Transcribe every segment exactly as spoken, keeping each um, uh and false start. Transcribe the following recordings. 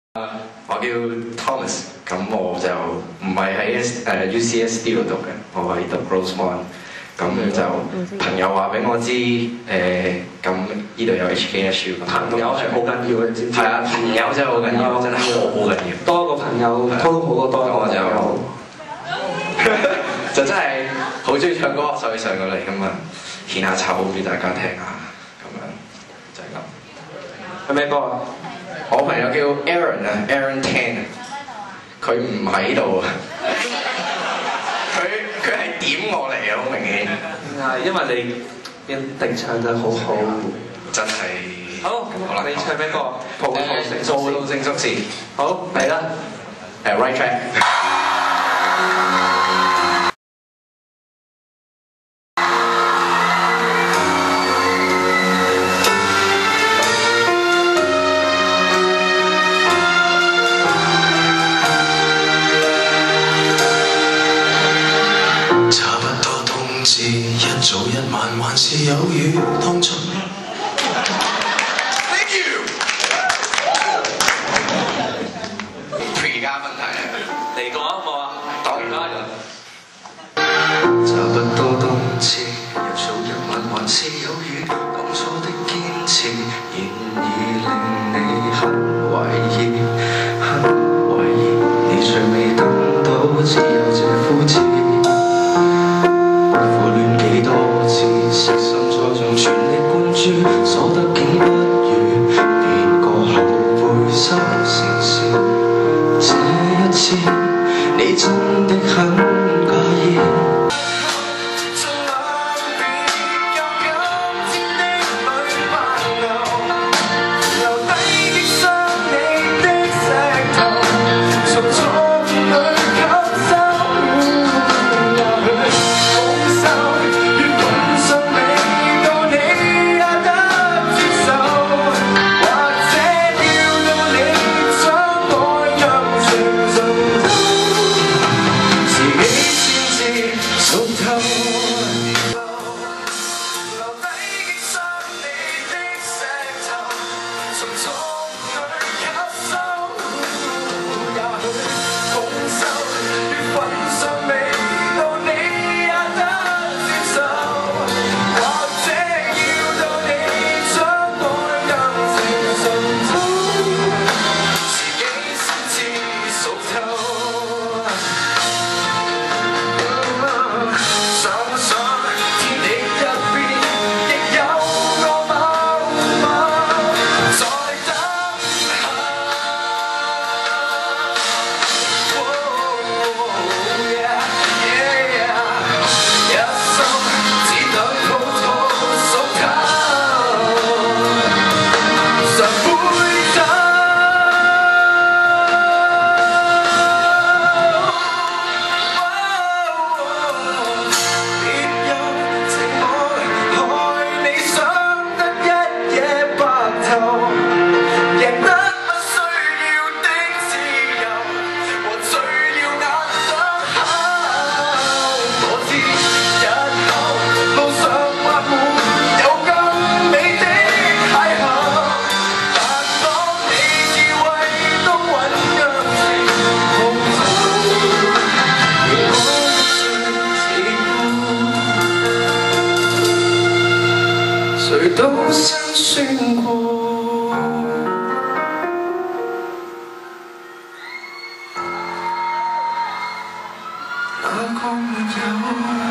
我叫 Thomas， 咁我就唔係喺誒 U C S D 度讀嘅，我係讀 Rosemont。咁就朋友話俾我知，誒咁呢度有 H K S U。 朋友係好緊要嘅，知唔知？ 係啊，朋友真係好緊要，真係好好緊要。 多個朋友，都好過多個朋友。 就真係好中意唱歌，所以上過嚟咁啊，獻下醜俾大家聽下，咁樣就係咁。係咩歌啊？我朋友叫 Aaron 啊 ，Aaron Tan， 佢唔喺度啊，佢佢係點我嚟嘅，好明顯。 係因為你一定唱得好好， 真係。 好，好啦，你唱咩歌？葡萄成熟時。 葡萄成熟時。 好，嚟啦。 誒 ，right track。 一早一晚還是有雨當盡。 Thank you。Pre 加問題啊，嚟過啊冇啊？當然啦。 差不多冬至，一早一晚還是有雨，當初的堅持，然而令你很懷疑，很懷疑，你尚未等到，只有這枯枝。誠心再像全力灌注，所得竟不如，別個後輩收成時，這一次你真的很介意。誰都辛酸過，哪個沒有？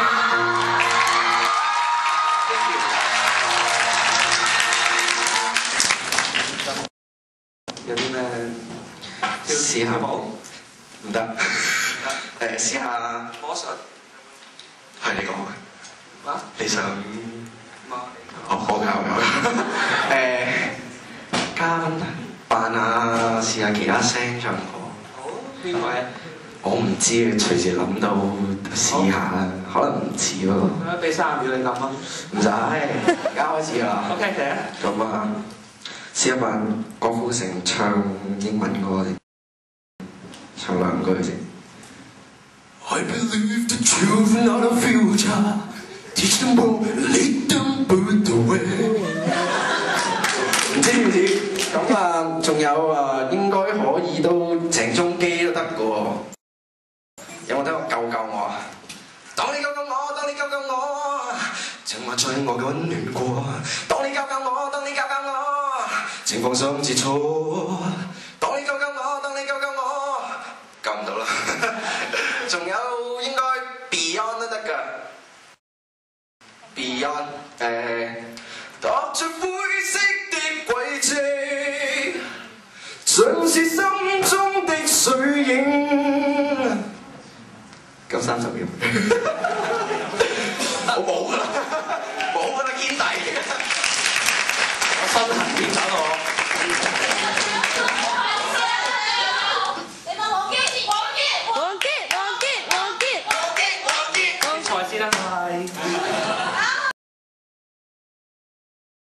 有啲咩？ 試下冇？唔得。誒，試下魔術。 係你講嘅。啊？你想？我我教嘅。誒，加分題，扮下試下其他聲唱歌。 好，邊位？ 我唔知嘅，隨時諗到試下啦，可能唔似喎。 咁樣俾三十秒你諗啊。 唔使，而家開始啦。 OK，嚟啊！ 咁啊，試一扮郭富城唱英文歌先，唱兩句先。I believe the children are the future. Teach them well, lead them put away。唔知唔知？咁啊，仲有啊，應該以到鄭中基都得嘅喎。有冇聽過救救我啊？當你救救我，當你救救我，情話在我嘅溫暖過。當你救救我，當你救救我，情況相似錯。當你救救我，當你救救我，救唔到啦。仲有應該 Beyond 都得㗎 ，Beyond 誒，踏着灰色的軌跡，像是心中的水影。夠三十秒，我冇啦，冇啦，堅弟， 我身痕點找到我？